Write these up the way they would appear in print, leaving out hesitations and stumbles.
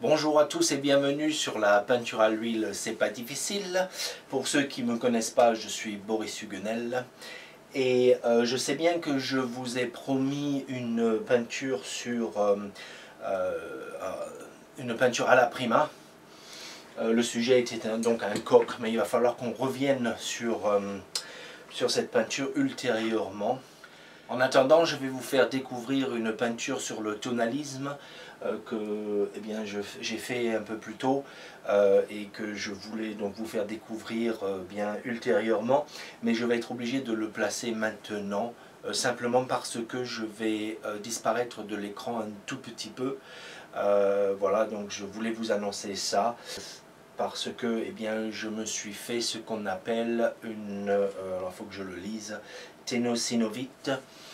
Bonjour à tous et bienvenue sur la peinture à l'huile, c'est pas difficile. Pour ceux qui ne me connaissent pas, je suis Boris Huguenel. Et je sais bien que je vous ai promis une peinture une peinture à la prima. Le sujet était donc un coq, mais il va falloir qu'on revienne sur cette peinture ultérieurement. En attendant, je vais vous faire découvrir une peinture sur le tonalisme que j'ai fait un peu plus tôt et que je voulais donc vous faire découvrir bien ultérieurement, mais je vais être obligé de le placer maintenant simplement parce que je vais disparaître de l'écran un tout petit peu. Voilà, donc je voulais vous annoncer ça parce que je me suis fait ce qu'on appelle une, alors il faut que je le lise, ténosynovite.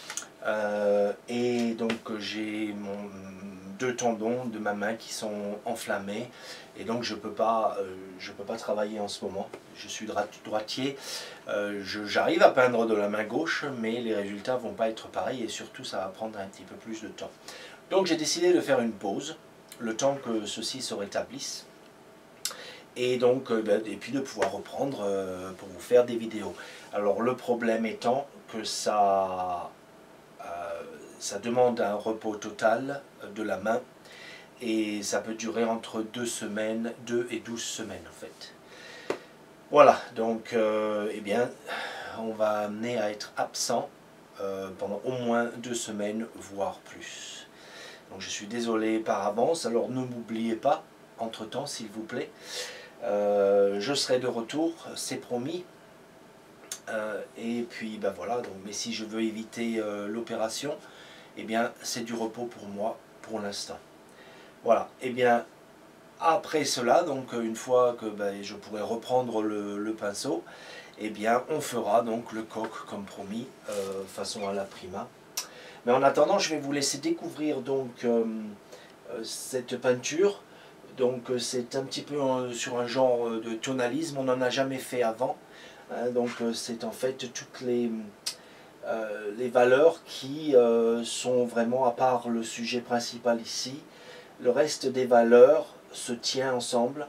Et donc j'ai deux tendons de ma main qui sont enflammés et donc je peux pas travailler en ce moment. Je suis droitier, j'arrive à peindre de la main gauche, mais les résultats vont pas être pareils et surtout ça va prendre un petit peu plus de temps. Donc j'ai décidé de faire une pause, le temps que ceci se rétablisse. Et donc, et puis de pouvoir reprendre pour vous faire des vidéos. Alors le problème étant que ça demande un repos total de la main et ça peut durer entre 2 semaines, 2 et 12 semaines en fait. Voilà, donc on va amener à être absent pendant au moins 2 semaines, voire plus. Donc je suis désolé par avance, alors ne m'oubliez pas entre-temps s'il vous plaît. Je serai de retour, c'est promis. Et puis voilà, donc, mais si je veux éviter l'opération, c'est du repos pour moi pour l'instant. Voilà, après cela, donc une fois que je pourrai reprendre le pinceau, on fera donc le coq comme promis, façon à la prima. Mais en attendant, je vais vous laisser découvrir donc cette peinture. Donc c'est un petit peu sur un genre de tonalisme, on n'en a jamais fait avant. Donc c'est en fait toutes les valeurs qui sont vraiment, à part le sujet principal ici, le reste des valeurs se tient ensemble.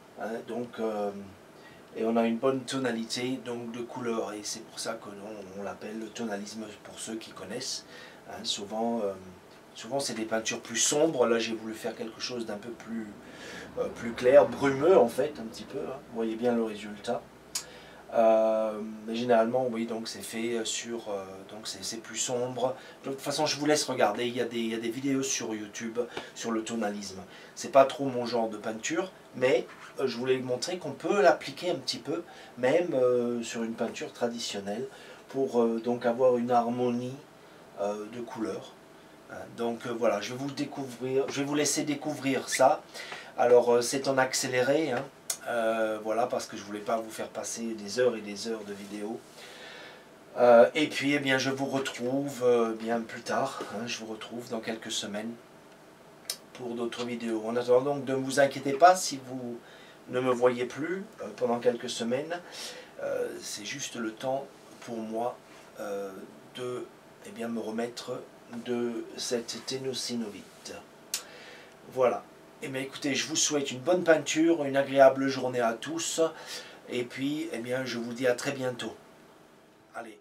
Et on a une bonne tonalité donc, de couleurs, et c'est pour ça que on l'appelle le tonalisme pour ceux qui connaissent. Souvent c'est des peintures plus sombres, là j'ai voulu faire quelque chose d'un peu plus clair, brumeux en fait, un petit peu, hein. Vous voyez bien le résultat. Mais généralement, oui, donc c'est fait sur, donc c'est plus sombre. De toute façon, je vous laisse regarder, il y a des vidéos sur YouTube sur le tonalisme. C'est pas trop mon genre de peinture, mais je voulais montrer qu'on peut l'appliquer un petit peu, même sur une peinture traditionnelle, pour donc avoir une harmonie de couleurs. Donc voilà, je vais vous laisser découvrir ça. Alors c'est en accéléré, hein. Voilà, parce que je voulais pas vous faire passer des heures et des heures de vidéos. Et puis je vous retrouve bien plus tard, hein, je vous retrouve dans quelques semaines pour d'autres vidéos. En attendant, donc, ne vous inquiétez pas si vous ne me voyez plus pendant quelques semaines. C'est juste le temps pour moi de me remettre de cette ténosynovite. Voilà. Écoutez, je vous souhaite une bonne peinture, une agréable journée à tous. Et puis, je vous dis à très bientôt. Allez.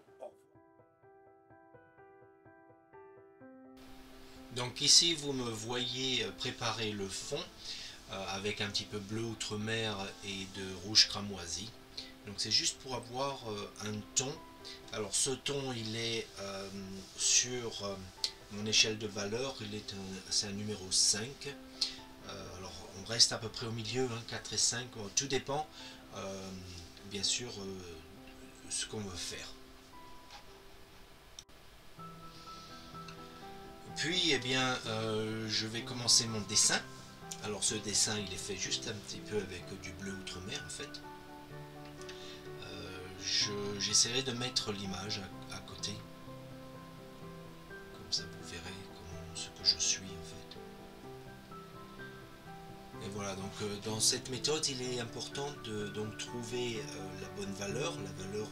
Donc ici, vous me voyez préparer le fond avec un petit peu bleu outre-mer et de rouge cramoisi. Donc c'est juste pour avoir un ton. Alors ce ton, il est sur mon échelle de valeur, c'est un numéro 5. Alors on reste à peu près au milieu, hein, 4 et 5, tout dépend bien sûr de ce qu'on veut faire. Puis je vais commencer mon dessin. Alors ce dessin il est fait juste un petit peu avec du bleu outre-mer en fait. J'essaierai de mettre l'image à côté, comme ça vous verrez ce que je suis en fait. Et voilà, donc dans cette méthode il est important de donc trouver la bonne valeur, la valeur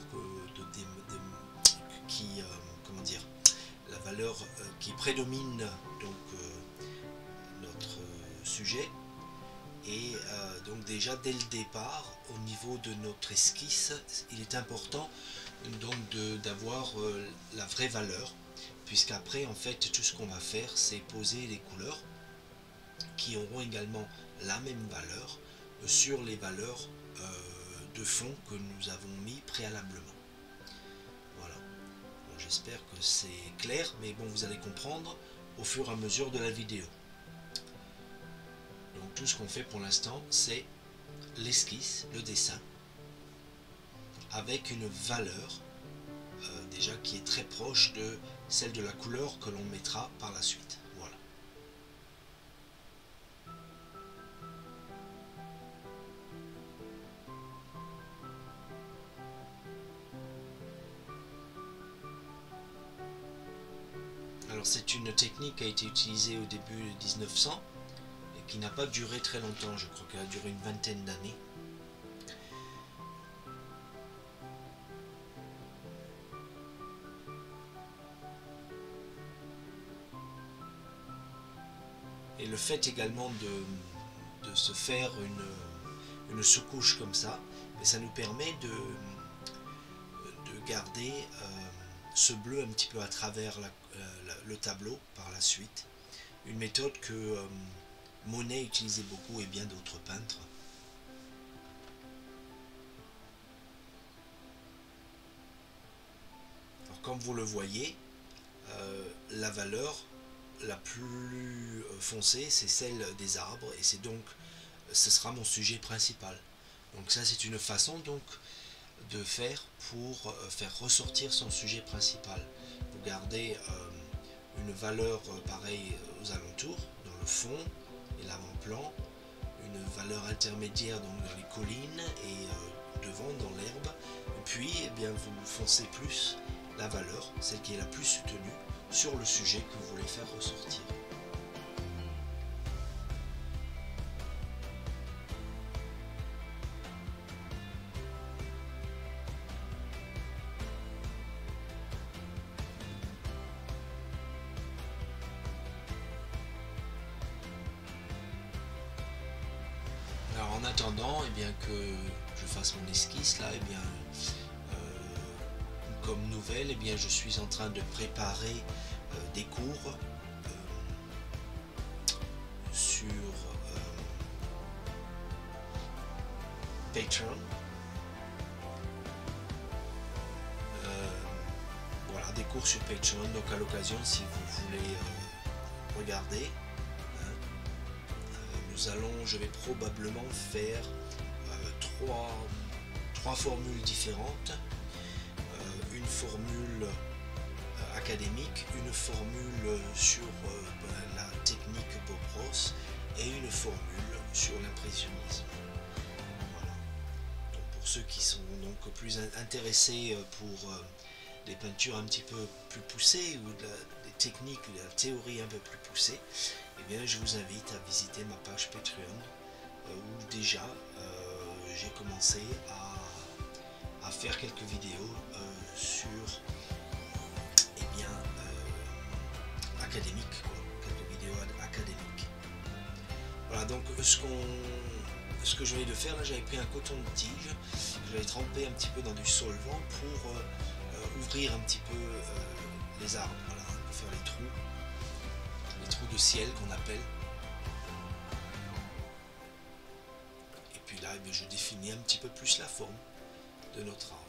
qui prédomine donc notre sujet. Et donc déjà dès le départ, au niveau de notre esquisse, il est important donc d'avoir la vraie valeur, puisqu'après en fait tout ce qu'on va faire c'est poser les couleurs qui auront également la même valeur sur les valeurs de fond que nous avons mis préalablement. Voilà. Bon, j'espère que c'est clair, mais bon, vous allez comprendre au fur et à mesure de la vidéo. Donc tout ce qu'on fait pour l'instant, c'est l'esquisse, le dessin, avec une valeur déjà qui est très proche de celle de la couleur que l'on mettra par la suite. Voilà. Alors c'est une technique qui a été utilisée au début de 1900 et qui n'a pas duré très longtemps, je crois qu'elle a duré une vingtaine d'années. Et le fait également de se faire une sous-couche comme ça, ça nous permet de garder ce bleu un petit peu à travers le tableau par la suite. Une méthode que Monet utilisait beaucoup et bien d'autres peintres. Alors, comme vous le voyez, la valeur la plus foncée c'est celle des arbres et c'est donc ce sera mon sujet principal. Donc ça c'est une façon donc de faire pour faire ressortir son sujet principal. Vous gardez une valeur pareille aux alentours, dans le fond et l'avant-plan, une valeur intermédiaire donc dans les collines et devant dans l'herbe, et puis eh bien, vous foncez plus la valeur, celle qui est la plus soutenue, sur le sujet que vous voulez faire ressortir. Alors en attendant eh bien, que je fasse mon esquisse là, eh bien, comme nouvelle, eh bien, je suis en train de préparer des cours sur Patreon. Voilà, des cours sur Patreon, donc à l'occasion si vous voulez regarder. Je vais probablement faire trois formules différentes. Une formule académique, une formule sur la technique Bob Ross et une formule sur l'impressionnisme. Voilà. Donc pour ceux qui sont donc plus intéressés pour des peintures un petit peu plus poussées ou des techniques, de la théorie un peu plus poussée, eh bien, je vous invite à visiter ma page Patreon où déjà j'ai commencé à faire quelques vidéos sur eh bien, académiques, quelques vidéos académiques. Voilà, donc ce que je venais de faire là, j'avais pris un coton de tige, je l'avais trempé un petit peu dans du solvant pour ouvrir un petit peu les arbres, voilà, pour faire les trous de ciel qu'on appelle. Et puis là, eh bien, je définis un petit peu plus la forme de notre arbre.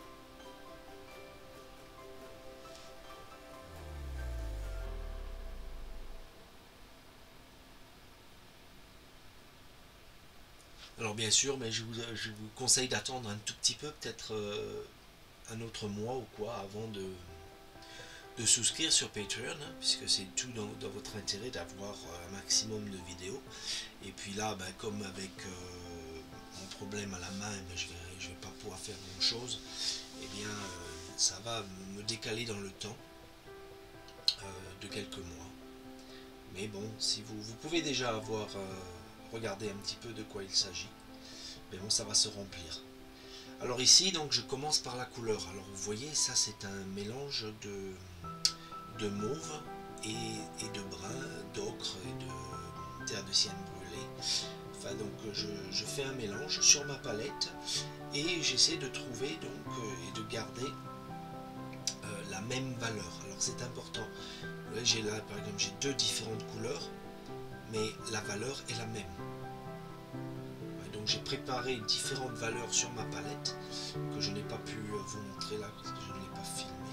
Alors bien sûr, mais je vous conseille d'attendre un tout petit peu, peut-être un autre mois ou quoi, avant de souscrire sur Patreon, hein, puisque c'est tout dans votre intérêt d'avoir un maximum de vidéos. Et puis là, ben, comme avec mon problème à la main, ben, je vais pas pouvoir faire grand chose, et bien ça va me décaler dans le temps de quelques mois. Mais bon, si vous pouvez déjà avoir regardé un petit peu de quoi il s'agit, mais bon, ça va se remplir. Alors ici, donc, je commence par la couleur. Alors vous voyez, ça c'est un mélange de mauve et de brun, d'ocre et de terre de sienne brûlée. Enfin, donc je fais un mélange sur ma palette et j'essaie de trouver donc et de garder la même valeur. Alors c'est important. J'ai là par exemple j'ai deux différentes couleurs, mais la valeur est la même. Donc j'ai préparé différentes valeurs sur ma palette que je n'ai pas pu vous montrer là parce que je ne l'ai pas filmé.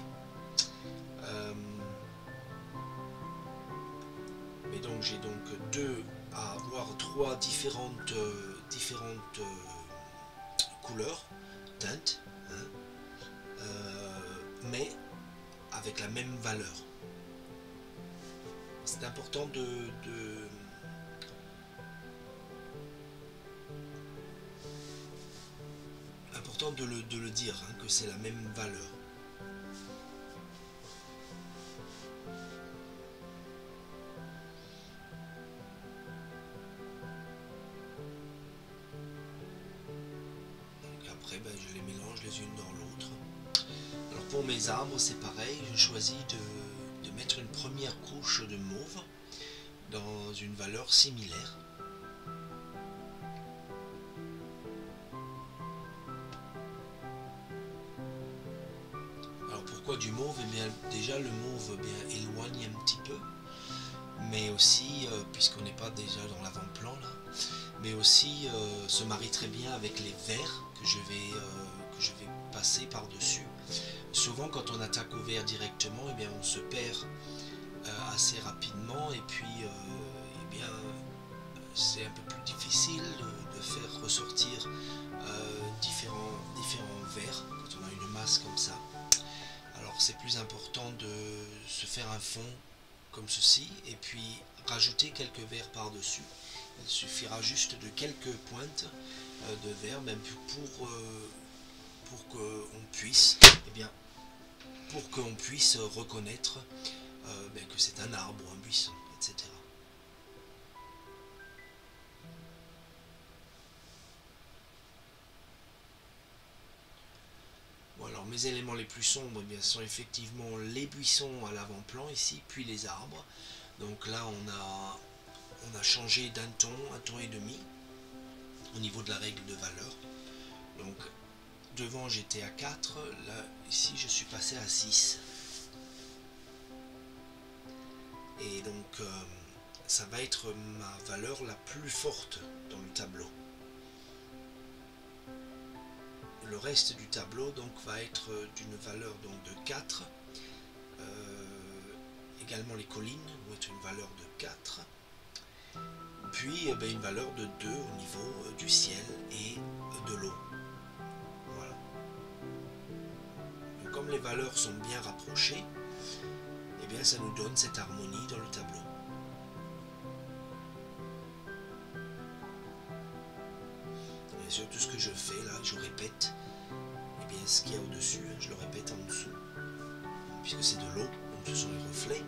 Mais donc j'ai donc deux à avoir trois différentes couleurs, teintes, hein, mais avec la même valeur. C'est important de le dire, hein, que c'est la même valeur. Donc après je les mélange les unes dans l'autre. Alors pour mes arbres c'est pareil, je choisis de mettre une première couche de mauve dans une valeur similaire. Alors pourquoi du mauve? Eh bien déjà le mauve éloigne un petit peu, mais aussi puisqu'on n'est pas déjà dans l'avant-plan là, mais aussi se marie très bien avec les verts que je vais passer par dessus. Souvent quand on attaque au vert directement, eh bien on se perd assez rapidement, et puis eh bien c'est un peu plus difficile de faire ressortir différents verts quand on a une masse comme ça. Alors c'est plus important de se faire un fond comme ceci et puis rajouter quelques verres par dessus. Il suffira juste de quelques pointes de verre, même pour qu'on puisse, reconnaître que c'est un arbre ou un buisson, etc. Bon, alors mes éléments les plus sombres sont effectivement les buissons à l'avant-plan ici, puis les arbres. Donc là on a changé d'un ton, un ton et demi au niveau de la règle de valeur. Donc devant j'étais à 4, là ici je suis passé à 6. Et donc ça va être ma valeur la plus forte dans le tableau. Le reste du tableau donc va être d'une valeur donc de 4. Également les collines vont être une valeur de 4. Puis une valeur de 2 au niveau du ciel et de l'eau. Voilà. Donc, comme les valeurs sont bien rapprochées, eh bien ça nous donne cette harmonie dans le tableau. Et surtout ce que je fais là, je répète ce qu'il y a au-dessus, je le répète en dessous, puisque c'est de l'eau, donc ce sont les reflets.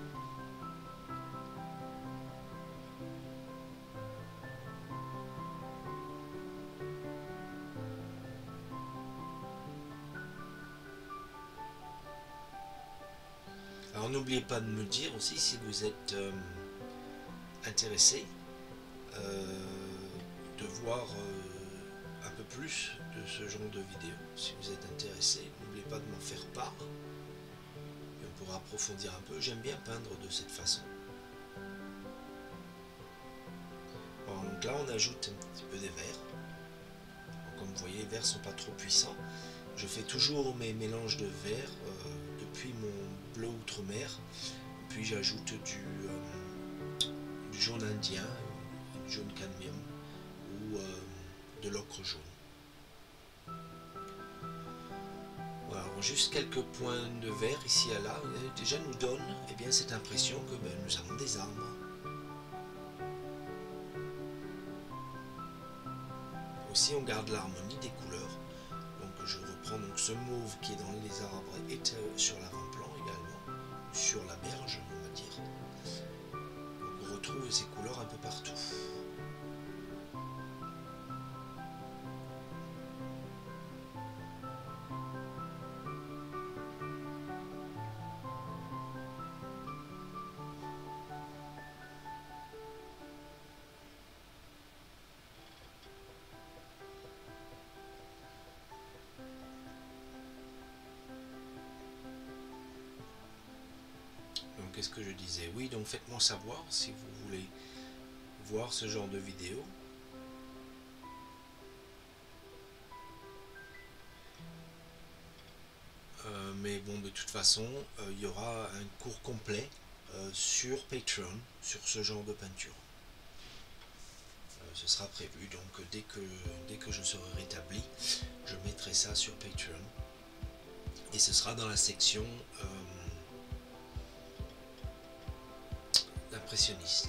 Alors n'oubliez pas de me dire aussi si vous êtes intéressé de voir un peu plus de ce genre de vidéo. Si vous êtes intéressé, n'oubliez pas de m'en faire part et on pourra approfondir un peu. J'aime bien peindre de cette façon. Alors, donc là on ajoute un petit peu des verts. Alors, comme vous voyez, les verts ne sont pas trop puissants. Je fais toujours mes mélanges de verts depuis mon bleu outre-mer, puis j'ajoute du jaune indien, du jaune cadmium ou de l'ocre jaune. Voilà, juste quelques points de vert ici et là déjà nous donnent cette impression que nous avons des arbres. Aussi on garde l'harmonie des couleurs. Donc je reprends donc ce mauve qui est dans les arbres et sur l'avant-plan également, sur la berge on va dire. Donc on retrouve ces couleurs un peu partout. qu'est-ce que je disais? Oui, donc faites-moi savoir si vous voulez voir ce genre de vidéo. Mais bon, de toute façon, il y aura un cours complet sur Patreon, sur ce genre de peinture. Ce sera prévu, donc dès que je serai rétabli, je mettrai ça sur Patreon. Et ce sera dans la section d'impressionniste.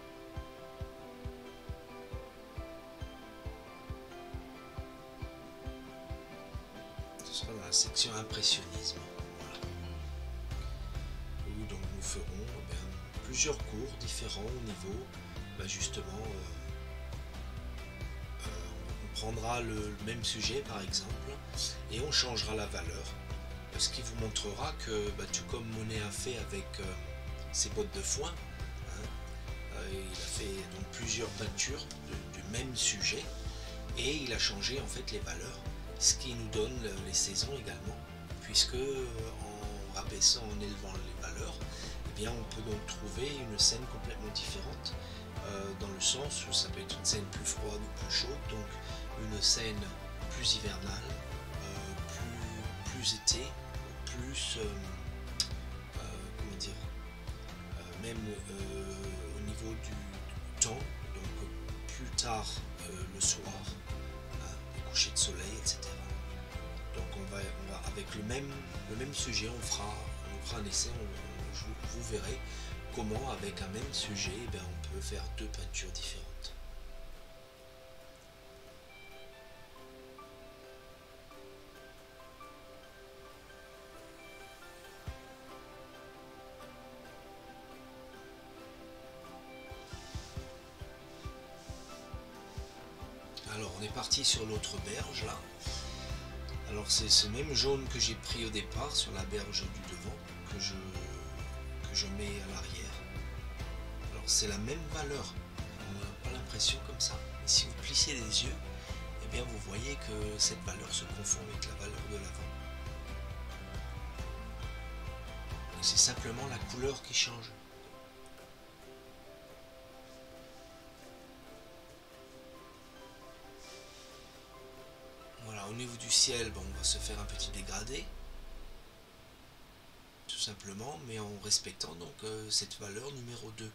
Ce sera dans la section impressionnisme. Voilà. Où donc nous ferons plusieurs cours différents au niveau, justement, on prendra le même sujet par exemple et on changera la valeur. Ce qui vous montrera que tout comme Monet a fait avec ses bottes de foin, il a fait donc plusieurs peintures du même sujet et il a changé en fait les valeurs, ce qui nous donne les saisons également, puisque en rabaissant, en élevant les valeurs, eh bien, on peut donc trouver une scène complètement différente, dans le sens où ça peut être une scène plus froide ou plus chaude, donc une scène plus hivernale, plus été, plus comment dire, même au niveau du temps, donc plus tard le soir, le coucher de soleil, etc. Donc on va avec le même sujet, on fera un essai, vous verrez comment avec un même sujet on peut faire deux peintures différentes. Alors on est parti sur l'autre berge là. Alors c'est ce même jaune que j'ai pris au départ sur la berge du devant que je mets à l'arrière. Alors c'est la même valeur, on n'a pas l'impression comme ça. Mais si vous plissez les yeux, eh bien vous voyez que cette valeur se confond avec la valeur de l'avant. Et c'est simplement la couleur qui change. Voilà, au niveau du ciel, on va se faire un petit dégradé, tout simplement, mais en respectant donc cette valeur numéro 2.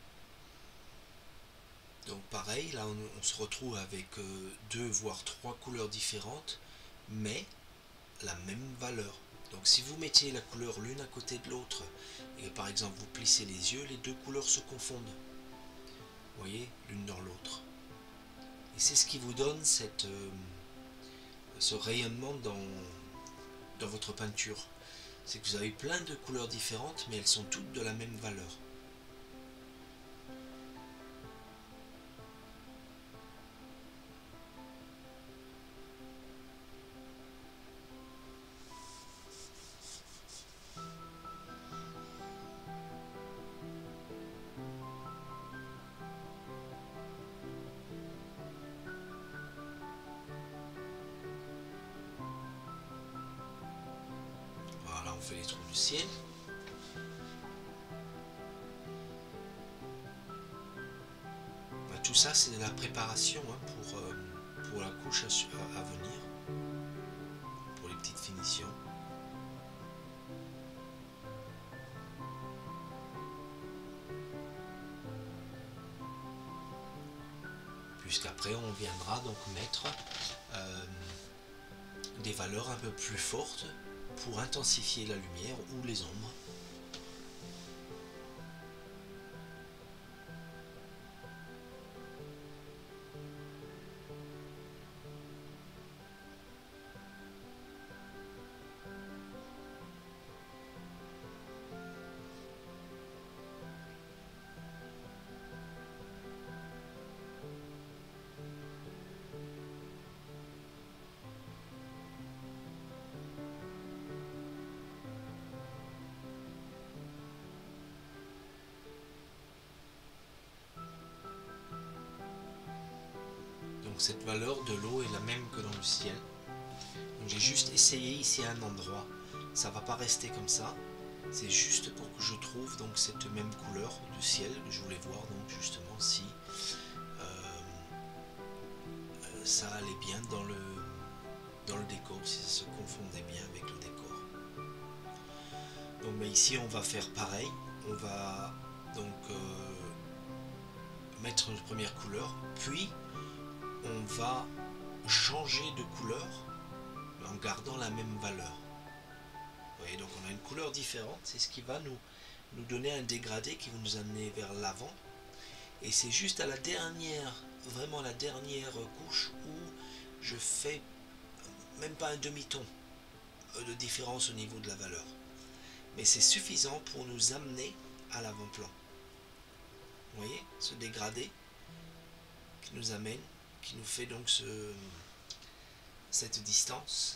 Donc pareil, là on se retrouve avec deux voire trois couleurs différentes, mais la même valeur. Donc si vous mettiez la couleur l'une à côté de l'autre, et par exemple vous plissez les yeux, les deux couleurs se confondent. Vous voyez, l'une dans l'autre. Et c'est ce qui vous donne ce rayonnement dans votre peinture. C'est que vous avez plein de couleurs différentes, mais elles sont toutes de la même valeur. Voilà, on fait les trous du ciel. Tout ça, c'est de la préparation pour la couche à venir, pour les petites finitions. Puisqu'après, on viendra donc mettre des valeurs un peu plus fortes pour intensifier la lumière ou les ombres. Donc cette valeur de l'eau est la même que dans le ciel. Donc j'ai juste essayé ici à un endroit. Ça ne va pas rester comme ça. C'est juste pour que je trouve donc cette même couleur du ciel. Je voulais voir donc justement si ça allait bien dans le décor, si ça se confondait bien avec le décor. Donc mais ici on va faire pareil. On va donc mettre une première couleur, puis on va changer de couleur en gardant la même valeur. Vous voyez, donc on a une couleur différente, c'est ce qui va nous donner un dégradé qui va nous amener vers l'avant. Et c'est juste à la dernière, vraiment la dernière couche où je fais même pas un demi-ton de différence au niveau de la valeur. Mais c'est suffisant pour nous amener à l'avant-plan. Vous voyez, ce dégradé qui nous amène, qui nous fait donc cette distance.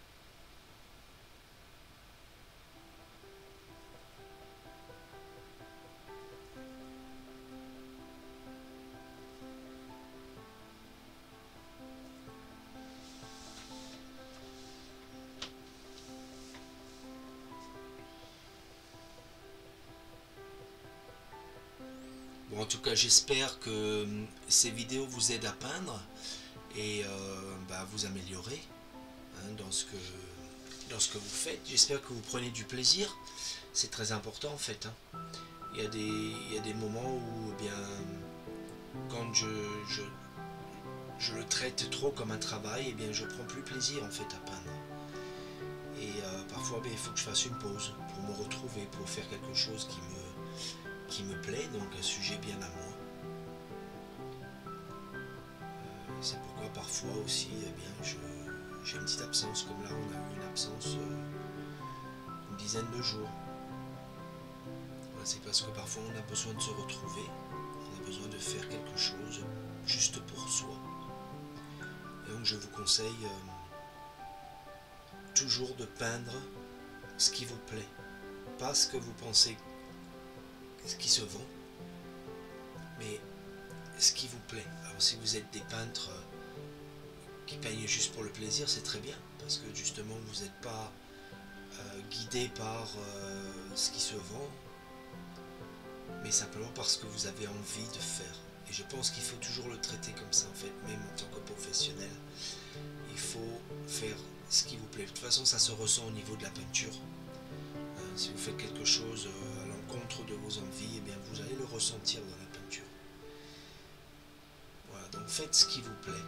Bon, en tout cas, j'espère que ces vidéos vous aident à peindre et vous améliorer dans ce que vous faites. J'espère que vous prenez du plaisir. C'est très important en fait. Il y a des moments où quand je le traite trop comme un travail, je prends plus plaisir en fait à peindre. Et parfois il faut que je fasse une pause pour me retrouver, pour faire quelque chose qui me plaît, donc un sujet bien à moi. C'est pourquoi parfois aussi j'ai une petite absence, comme là on a eu une absence une dizaine de jours. Voilà, c'est parce que parfois on a besoin de se retrouver, on a besoin de faire quelque chose juste pour soi. Et donc je vous conseille toujours de peindre ce qui vous plaît, pas ce que vous pensez ce qui se vend, mais ce qui vous plaît. Alors si vous êtes des peintres qui peignent juste pour le plaisir, c'est très bien, parce que justement vous n'êtes pas guidé par ce qui se vend, mais simplement parce que vous avez envie de faire. Et je pense qu'il faut toujours le traiter comme ça en fait, même en tant que professionnel. Il faut faire ce qui vous plaît. De toute façon ça se ressent au niveau de la peinture. Si vous faites quelque chose à l'encontre de vos envies, vous allez le ressentir dans la peinture. Voilà, donc faites ce qui vous plaît.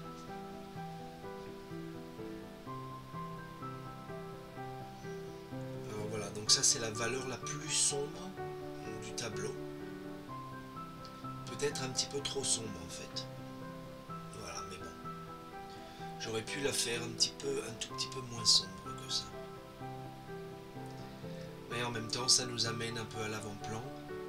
Alors voilà, donc ça c'est la valeur la plus sombre du tableau. Peut-être un petit peu trop sombre en fait. Voilà, mais bon. J'aurais pu la faire un tout petit peu moins sombre que ça. Mais en même temps, ça nous amène un peu à l'avant-plan.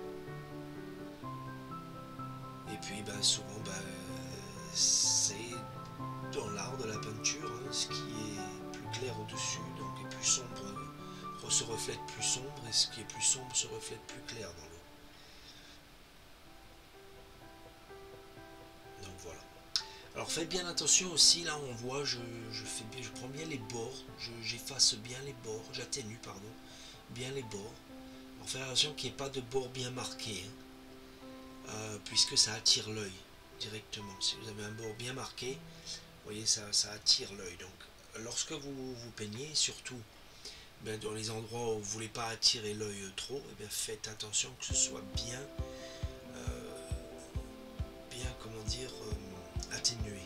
Et puis, souvent, c'est dans l'art de la peinture, ce qui est plus clair au-dessus, donc est plus sombre, se reflète plus sombre, et ce qui est plus sombre se reflète plus clair dans l'eau. Donc voilà. Alors faites bien attention aussi, là on voit, je prends bien les bords, j'efface bien les bords, j'atténue, pardon, bien les bords. Alors faites attention qu'il n'y ait pas de bords bien marqués, puisque ça attire l'œil directement. Si vous avez un bord bien marqué, vous voyez, ça attire l'œil. Donc lorsque vous peignez, surtout dans les endroits où vous ne voulez pas attirer l'œil trop, faites attention que ce soit bien, comment dire, atténué.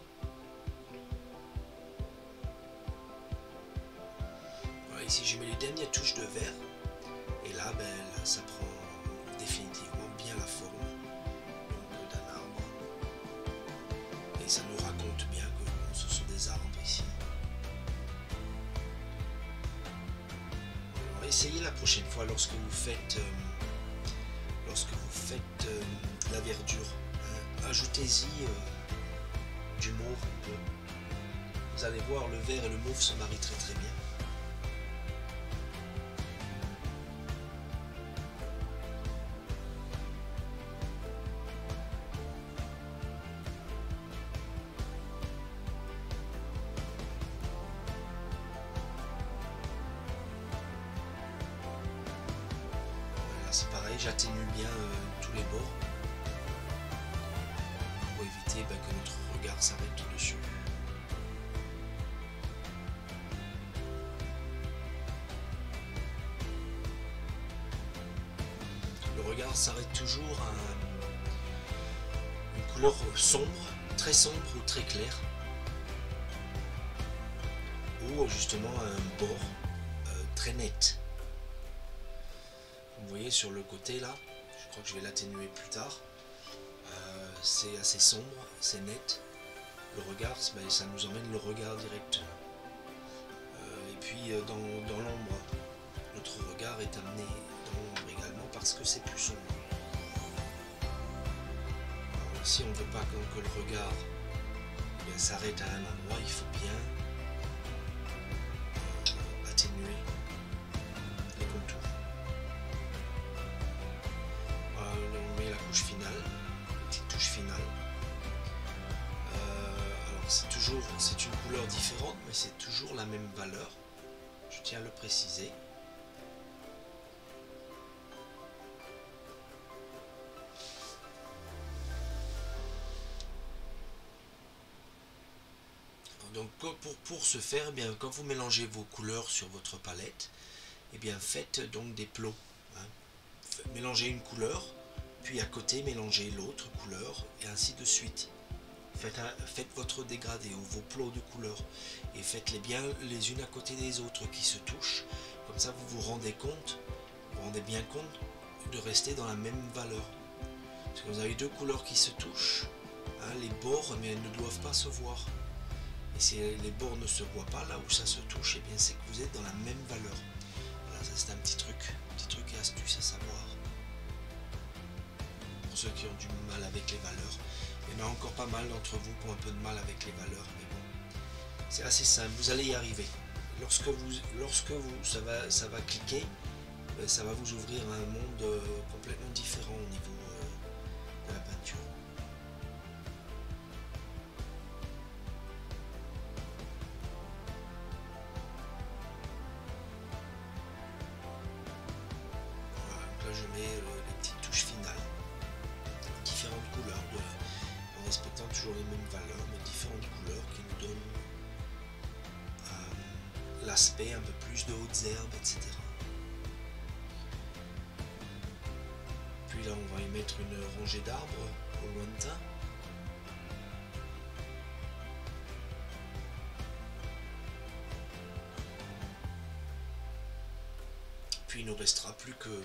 Voilà, ici je mets les dernières touches de vert, et là, là ça prend définitivement bien la forme d'un arbre, et ça nous raconte bien que ce sont des arbres ici. Alors, essayez la prochaine fois lorsque vous faites la verdure, ajoutez-y du mauve un peu. Vous allez voir, le vert et le mauve se marient très très bien. voyez, j'atténue bien tous les bords pour éviter que notre regard s'arrête dessus. Le regard s'arrête toujours à une couleur sombre, très sombre ou très claire, ou justement à un bord très net. Vous voyez sur le côté là, je crois que je vais l'atténuer plus tard, c'est assez sombre, c'est net. Le regard, ça nous emmène le regard directement. Et puis dans l'ombre, notre regard est amené dans l'ombre également parce que c'est plus sombre. Alors, si on ne veut pas que le regard s'arrête à un endroit, il faut bien atténuer les contours. On met la couche finale, la petite touche finale. Alors c'est une couleur différente, mais c'est toujours la même valeur. Je tiens à le préciser. Donc pour ce faire, eh bien, quand vous mélangez vos couleurs sur votre palette, eh bien, faites donc des plots. Mélangez une couleur, puis à côté mélangez l'autre couleur, et ainsi de suite. Faites votre dégradé ou vos plots de couleurs, et faites-les bien les unes à côté des autres qui se touchent. Comme ça vous vous rendez bien compte de rester dans la même valeur. Parce que vous avez deux couleurs qui se touchent, les bords mais elles ne doivent pas se voir. Et si les bords ne se voient pas, là où ça se touche, eh bien c'est que vous êtes dans la même valeur. Voilà, ça c'est un petit truc et astuce à savoir. Pour ceux qui ont du mal avec les valeurs. Il y en a encore pas mal d'entre vous qui ont un peu de mal avec les valeurs, mais bon, c'est assez simple, vous allez y arriver. Lorsque ça va cliquer, ça va vous ouvrir à un monde complètement différent au niveau de la peinture. Voilà, donc là je mets les petites touches finales, différentes couleurs, en respectant toujours les mêmes valeurs, mais différentes couleurs qui nous donnent l'aspect un peu plus de hautes herbes, etc. Puis là on va y mettre une rangée d'arbres au lointain. Puis il ne nous restera plus que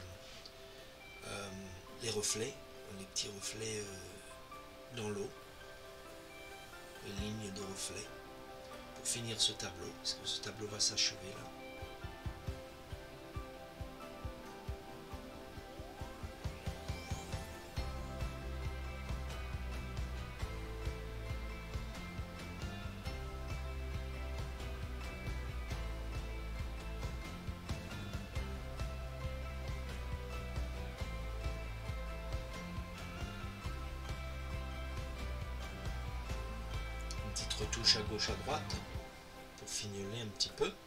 les reflets, les petits reflets dans l'eau, les lignes de reflets, pour finir ce tableau, parce que ce tableau va s'achever là. Retouche à gauche à droite pour fignoler un petit peu.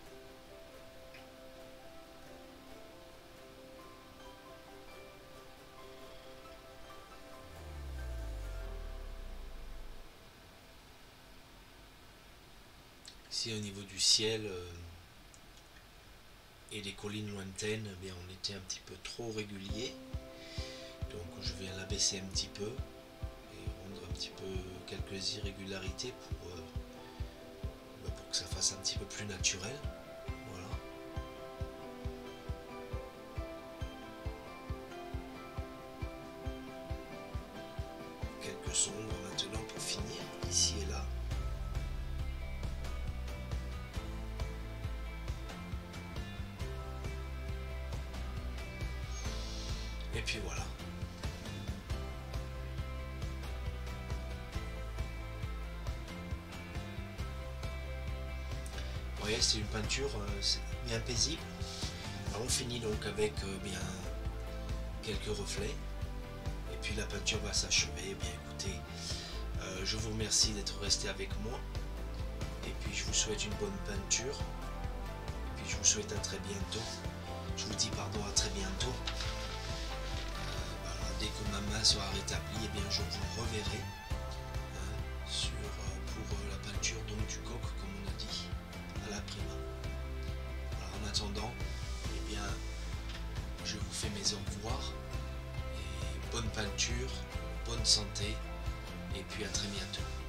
Ici au niveau du ciel et des collines lointaines, eh bien, on était un petit peu trop régulier, donc je vais l'abaisser un petit peu et rendre un petit peu quelques irrégularités pour que ça fasse un petit peu plus naturel. Voilà. Quelques sombres maintenant pour finir, ici et là. Et puis voilà. Vous voyez, c'est une peinture bien paisible. Alors on finit donc avec bien quelques reflets. Et puis la peinture va s'achever. Eh bien écoutez, je vous remercie d'être resté avec moi. Et puis je vous souhaite une bonne peinture. Et puis je vous souhaite à très bientôt. Je vous dis pardon, à très bientôt. dès que ma main sera rétablie, eh bien, je vous reverrai pour la peinture donc, du coq, comme on a dit, à la prima. Voilà, en attendant, eh bien, je vous fais mes au revoir et bonne peinture, bonne santé et puis à très bientôt.